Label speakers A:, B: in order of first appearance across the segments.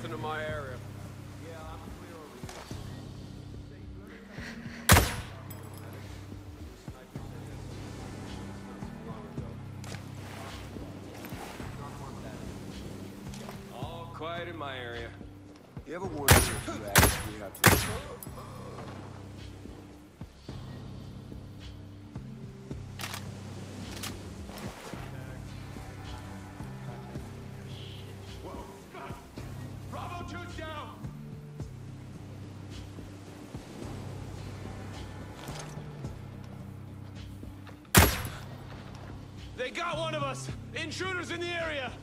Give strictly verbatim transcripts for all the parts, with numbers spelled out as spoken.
A: Nothing in my area.
B: Yeah, I'm clear over here.
A: All quiet in my area.
B: You ever wonder if you actually have to...
A: They got one of us! Intruders in the area!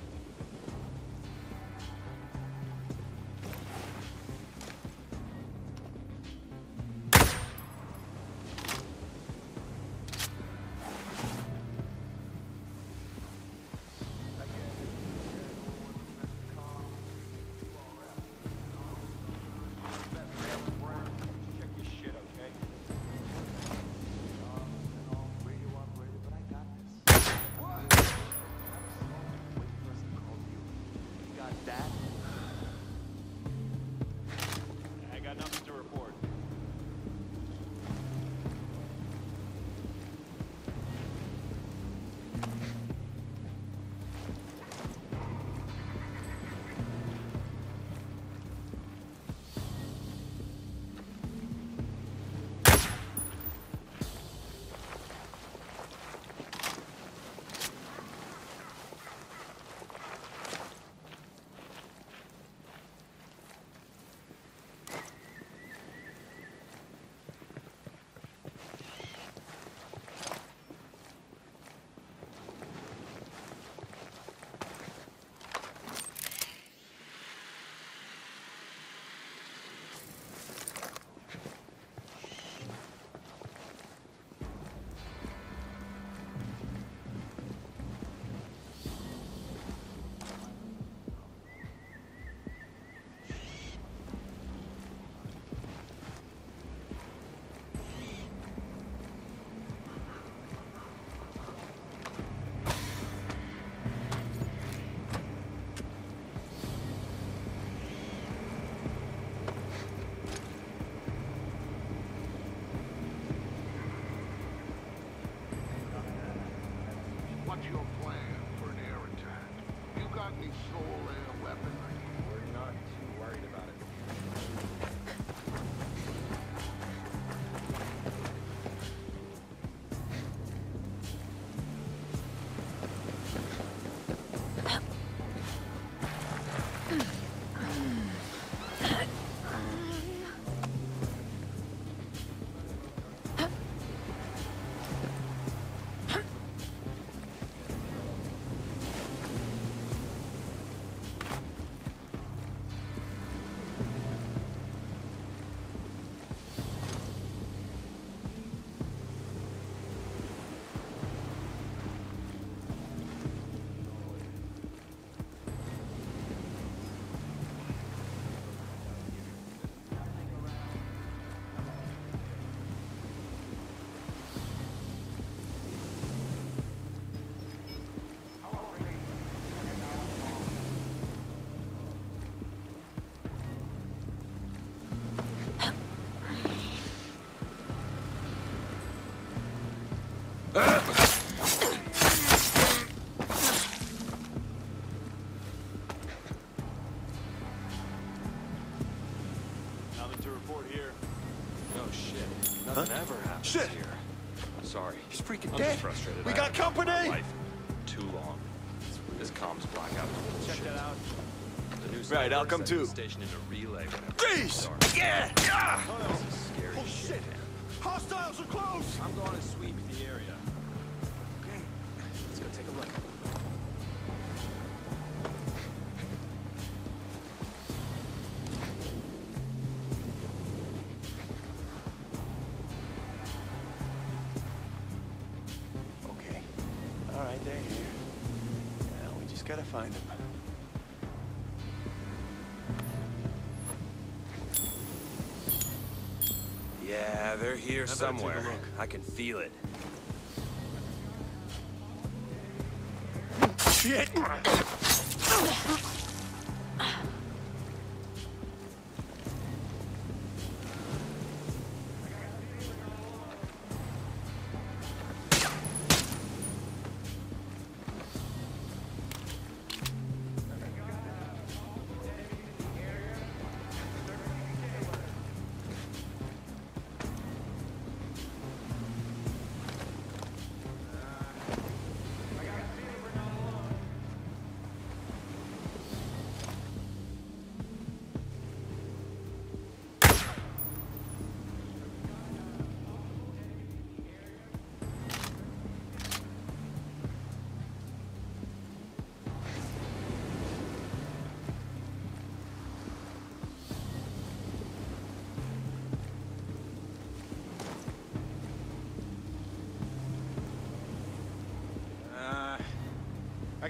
C: What's your plan for an air attack? You got any soul air weaponry?
B: We're not too worried about it.
A: Nothing to report here. No shit. Nothing
B: Huh?
A: ever happens
B: Shit.
A: here. Sorry.
B: He's freaking
A: I'm
B: dead.
A: just frustrated.
B: We
A: I
B: got
A: haven't
B: company.
A: been in my life too long. This comms blackout is
D: Check
A: bullshit.
D: that out.
A: The news
B: Right, I'll
A: network
B: come
A: said
B: too.
A: the station into relay whenever
B: Jeez!
A: it's dark.
B: Yeah! Yeah!
A: This is scary
B: Oh shit! Hostiles are close!
D: I'm going to sweep the area.
B: Okay, let's go take a look. Okay. All right, they're here. Now we just gotta find them.
A: Yeah, they're here
B: better take a
A: somewhere.
B: look.
A: I can feel it.
B: Shit!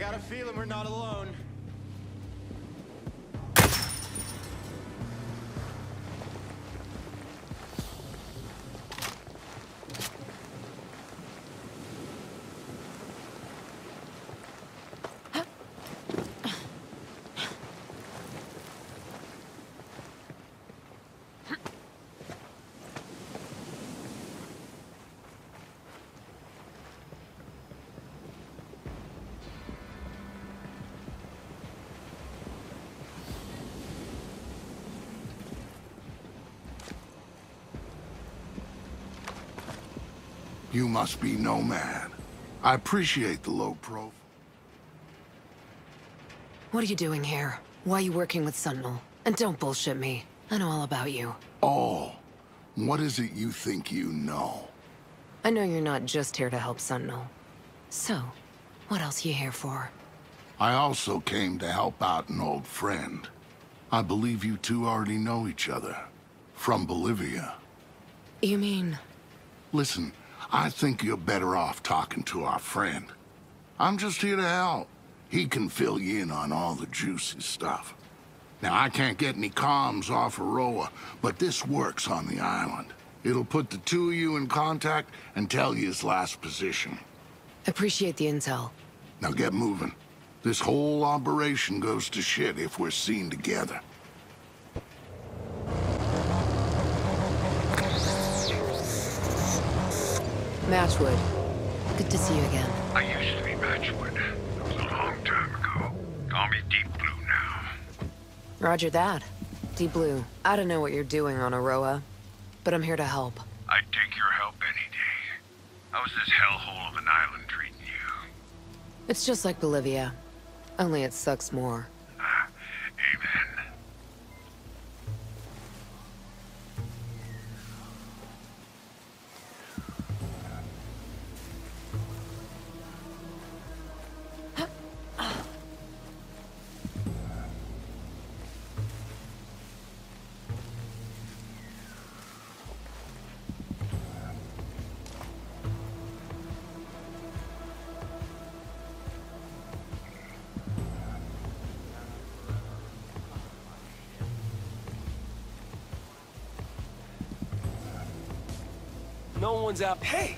B: got a feeling we're not alone.
D: You must be Nomad. I appreciate the low profile.
E: What are you doing here? Why are you working with Sentinel? And don't bullshit me. I know all about you.
D: Oh, what is it you think you know?
E: I know you're not just here to help Sentinel. So, what else are you here for?
D: I also came to help out an old friend. I believe you two already know each other. From Bolivia.
E: You mean...
D: Listen, I think you're better off talking to our friend. I'm just here to help. He can fill you in on all the juicy stuff. Now, I can't get any comms off Auroa, but this works on the island. It'll put the two of you in contact and tell you his last position.
E: Appreciate the intel.
D: Now get moving. This whole operation goes to shit if we're seen together.
E: Matchwood. Good to see you again.
F: I used to be Matchwood. That was a long time ago. Call me Deep Blue now.
E: Roger that. Deep Blue, I don't know what you're doing on Auroa, but I'm here to help.
F: I'd take your help any day. How's this hellhole of an island treating you?
E: It's just like Bolivia. Only it sucks more.
F: Ah, amen.
A: No one's out. Hey!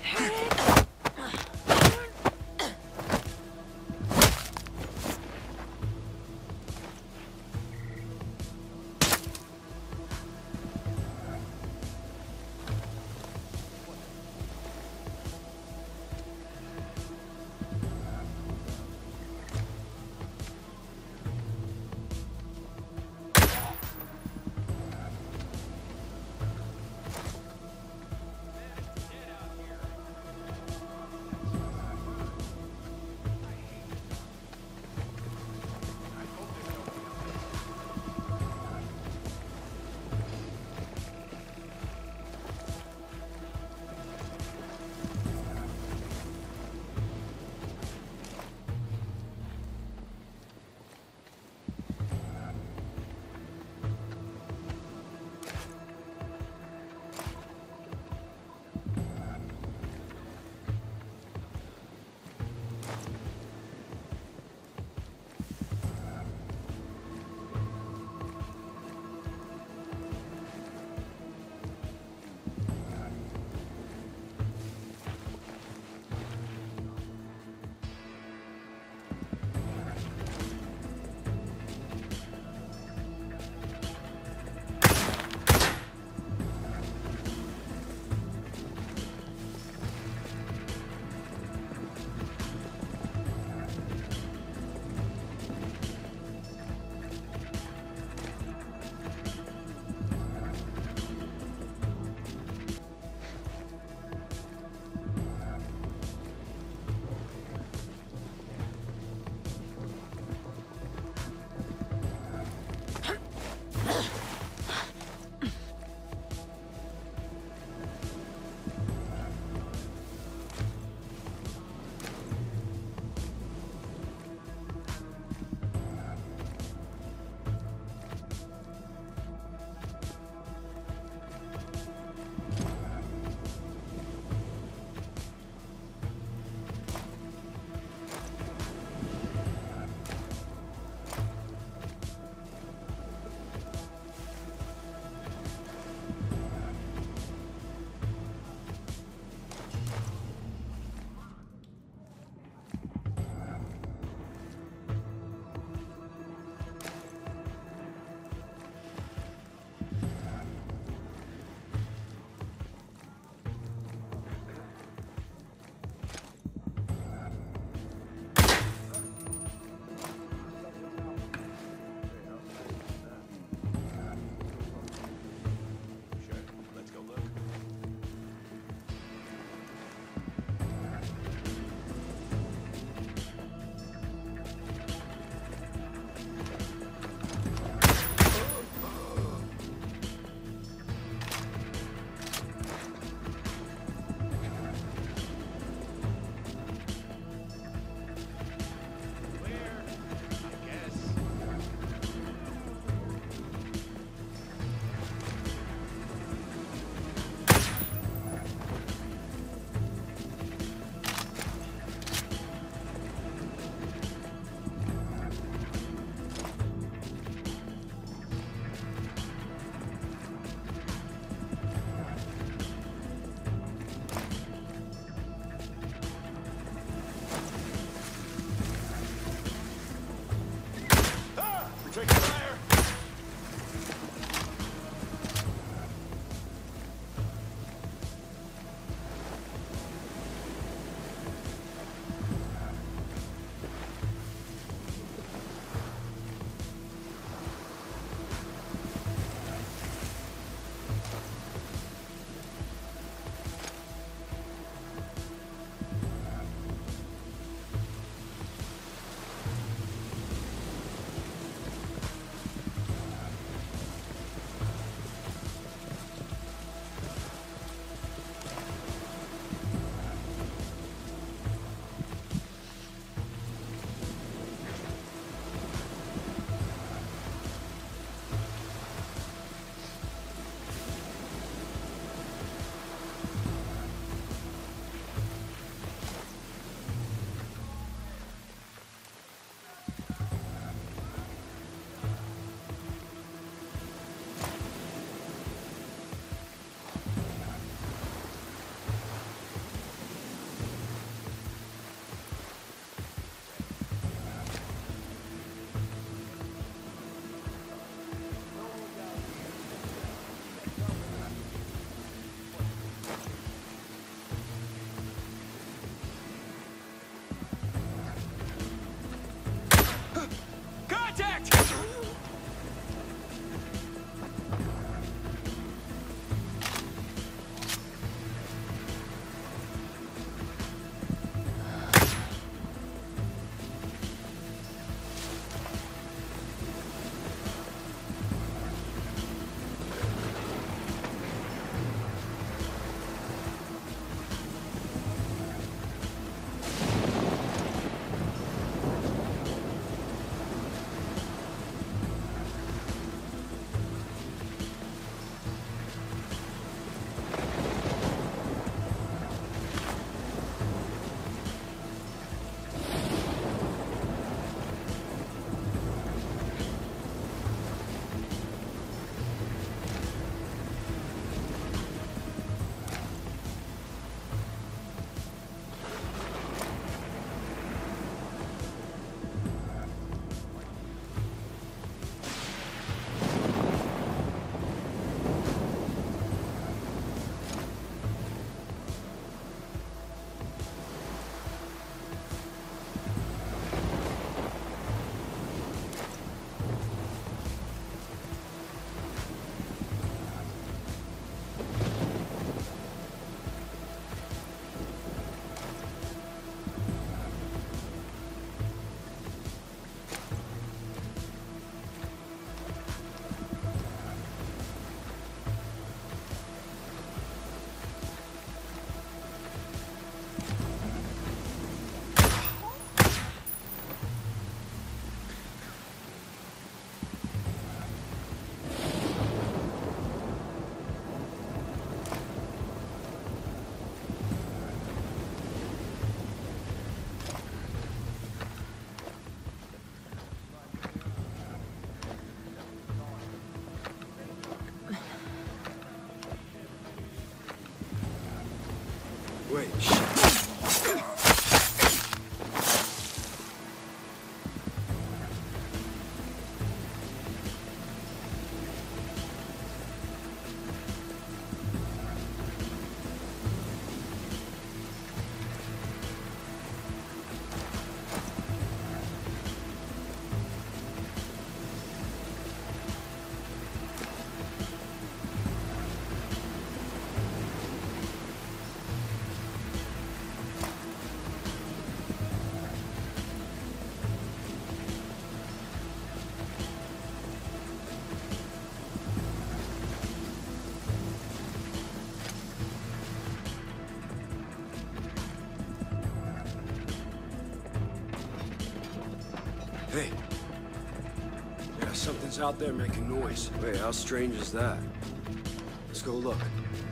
G: Hey. Yeah, something's out there making noise. Wait, how strange is that? Let's go look.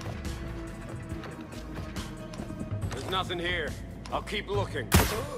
A: There's nothing here. I'll keep looking.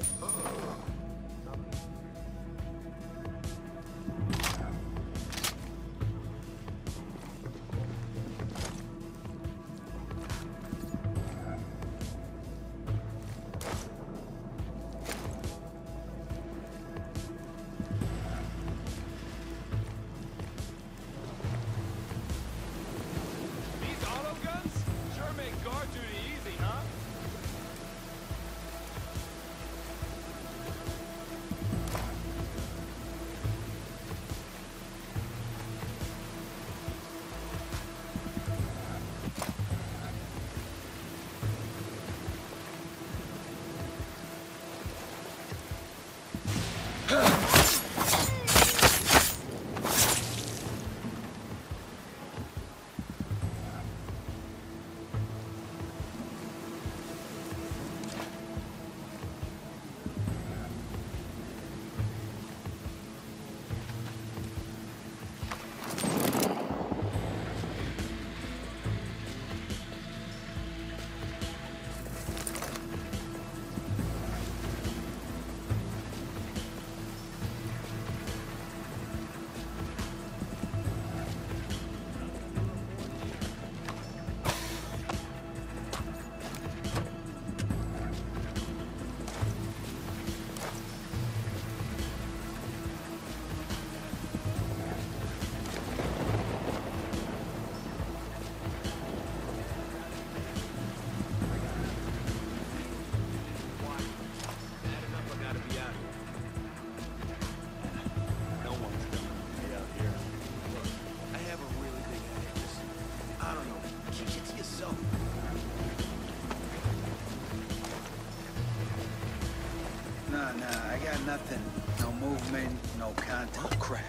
H: Nothing. No movement, no contact.
G: Oh, crap.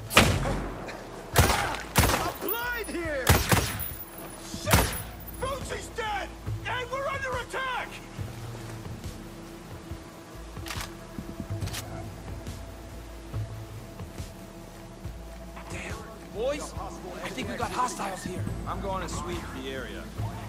A: I'm blind here! Shit! Bootsy's dead! And we're under attack!
I: Damn. Boys, I think we got hostiles here.
A: I'm going to sweep the area.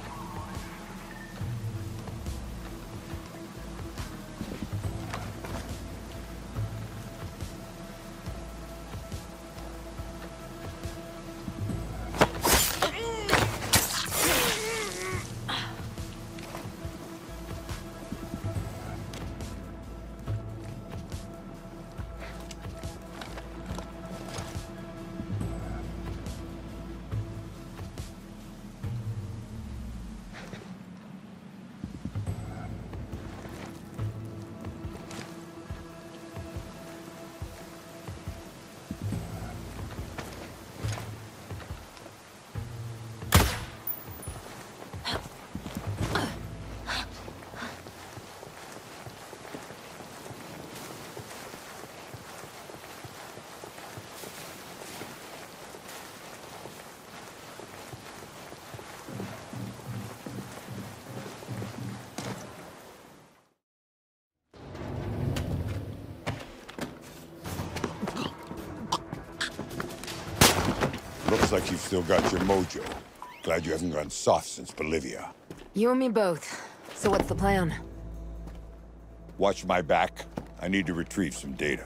J: Looks like you've still got your mojo. Glad you haven't gone soft since Bolivia.
E: You and me both. So what's the plan?
J: Watch my back. I need to retrieve some data.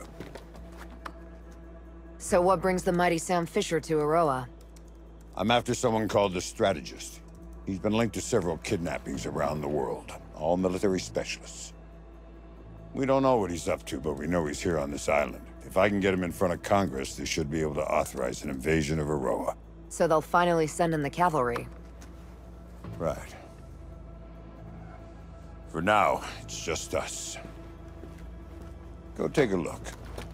E: So what brings the mighty Sam Fisher to Auroa?
J: I'm after someone called the Strategist. He's been linked to several kidnappings around the world. all military specialists. We don't know what he's up to, but we know he's here on this island. If I can get him in front of Congress, they should be able to authorize an invasion of Auroa.
E: So they'll finally send in the cavalry.
J: Right. For now, it's just us. Go take a look.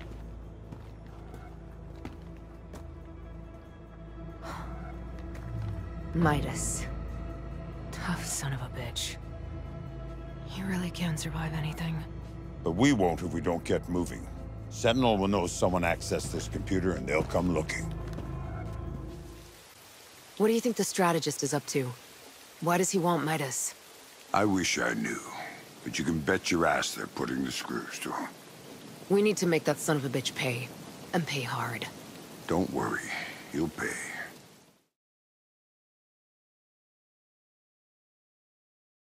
E: Midas. Tough son of a bitch. He really can survive anything.
J: But we won't if we don't get moving. Sentinel will know someone accessed this computer and they'll come looking.
E: What do you think the strategist is up to? Why does he want Midas?
J: I wish I knew, but you can bet your ass they're putting the screws to him.
E: We need to make that son of a bitch pay. And pay hard.
J: Don't worry, he'll pay.